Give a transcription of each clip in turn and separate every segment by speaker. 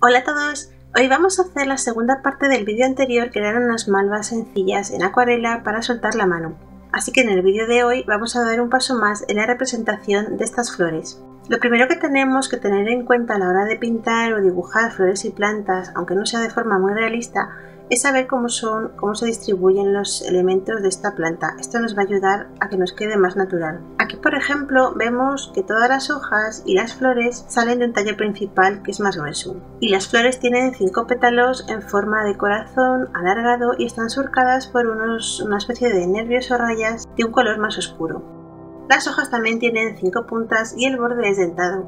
Speaker 1: Hola a todos, hoy vamos a hacer la segunda parte del vídeo anterior, que eran unas malvas sencillas en acuarela para soltar la mano. Así que en el vídeo de hoy vamos a dar un paso más en la representación de estas flores. Lo primero que tenemos que tener en cuenta a la hora de pintar o dibujar flores y plantas, aunque no sea de forma muy realista, es saber cómo se distribuyen los elementos de esta planta. Esto nos va a ayudar a que nos quede más natural. Aquí, por ejemplo, vemos que todas las hojas y las flores salen de un tallo principal que es más grueso. Y las flores tienen 5 pétalos en forma de corazón alargado y están surcadas por una especie de nervios o rayas de un color más oscuro. Las hojas también tienen 5 puntas y el borde es dentado.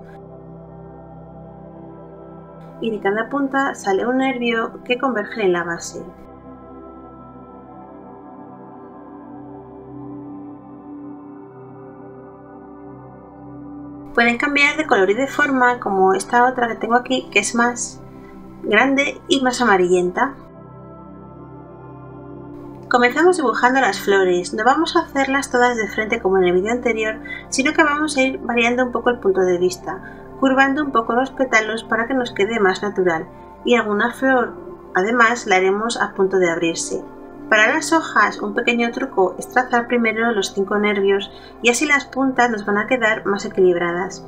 Speaker 1: Y de cada punta sale un nervio que converge en la base. Pueden cambiar de color y de forma, como esta otra que tengo aquí, que es más grande y más amarillenta. Comenzamos dibujando las flores. No vamos a hacerlas todas de frente como en el vídeo anterior, sino que vamos a ir variando un poco el punto de vista, curvando un poco los pétalos para que nos quede más natural, y alguna flor además la haremos a punto de abrirse. Para las hojas, un pequeño truco es trazar primero los 5 nervios y así las puntas nos van a quedar más equilibradas.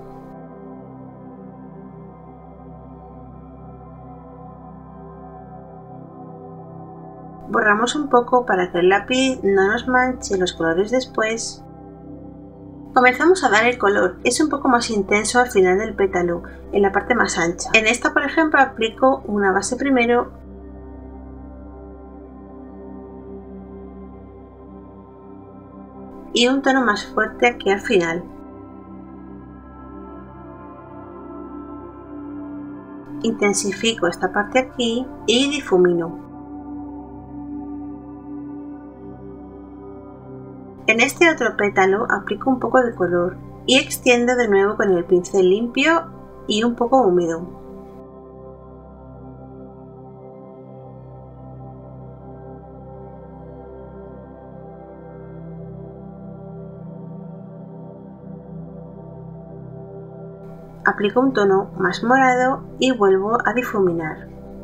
Speaker 1: Borramos un poco para que el lápiz no nos manche los colores después. Comenzamos a dar el color, es un poco más intenso al final del pétalo, en la parte más ancha. En esta, por ejemplo, aplico una base primero y un tono más fuerte aquí al final. Intensifico esta parte aquí y difumino. En este otro pétalo aplico un poco de color y extiendo de nuevo con el pincel limpio y un poco húmedo. Aplico un tono más morado y vuelvo a difuminar.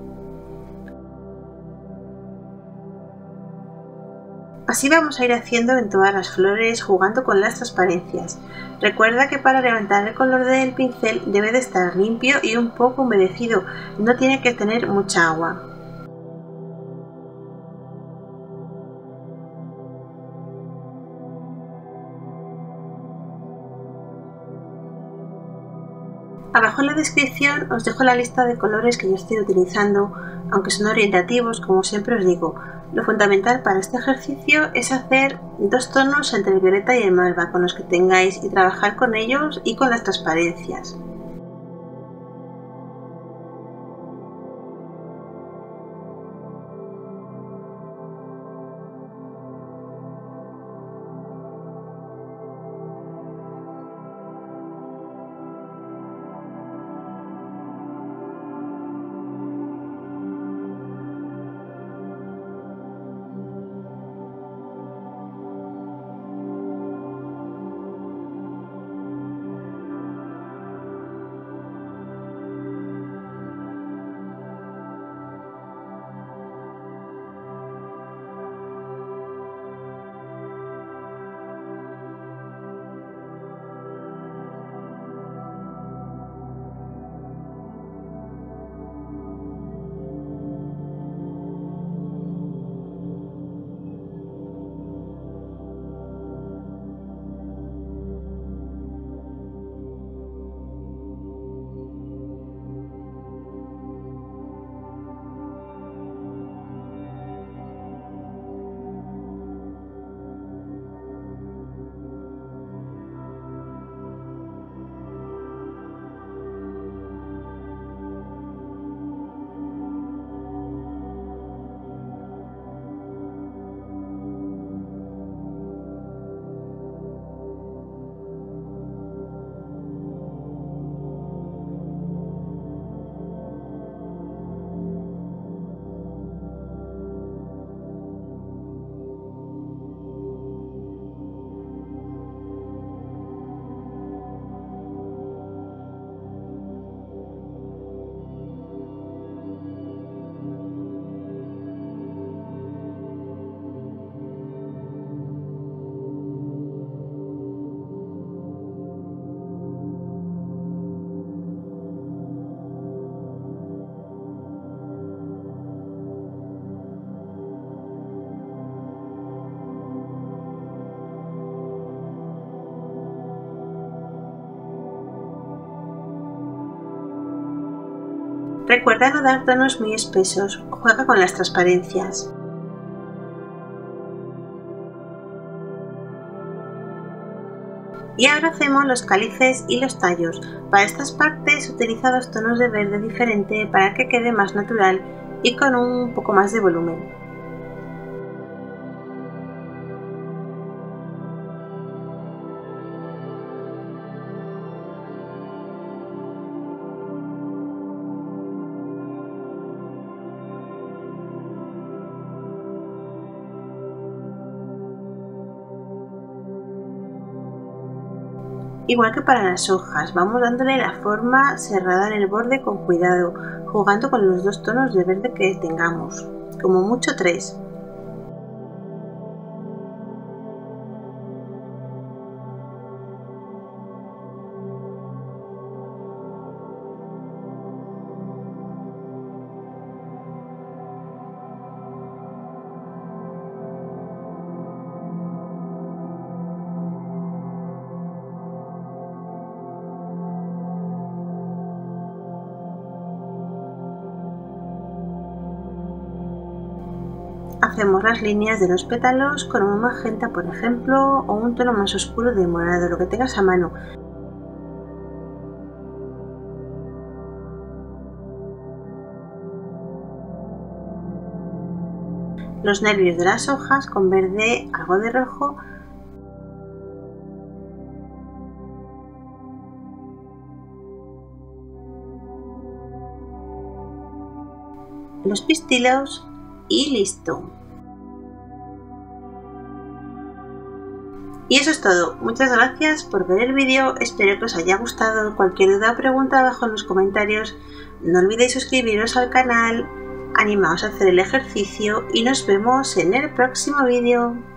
Speaker 1: Así vamos a ir haciendo en todas las flores, jugando con las transparencias. Recuerda que para levantar el color del pincel debe de estar limpio y un poco humedecido, no tiene que tener mucha agua. Abajo en la descripción os dejo la lista de colores que yo estoy utilizando, aunque son orientativos, como siempre os digo. Lo fundamental para este ejercicio es hacer 2 tonos entre el violeta y el malva con los que tengáis y trabajar con ellos y con las transparencias. Recuerda no dar tonos muy espesos, juega con las transparencias. Y ahora hacemos los cálices y los tallos. Para estas partes utiliza 2 tonos de verde diferente para que quede más natural y con un poco más de volumen. Igual que para las hojas, vamos dándole la forma cerrada en el borde con cuidado, jugando con los 2 tonos de verde que tengamos, como mucho 3. Hacemos las líneas de los pétalos con un magenta, por ejemplo, o un tono más oscuro de morado, lo que tengas a mano. Los nervios de las hojas con verde, algo de rojo. Los pistilos y listo. Y eso es todo. Muchas gracias por ver el vídeo, espero que os haya gustado. Cualquier duda o pregunta abajo en los comentarios. No olvidéis suscribiros al canal, animaos a hacer el ejercicio y nos vemos en el próximo vídeo.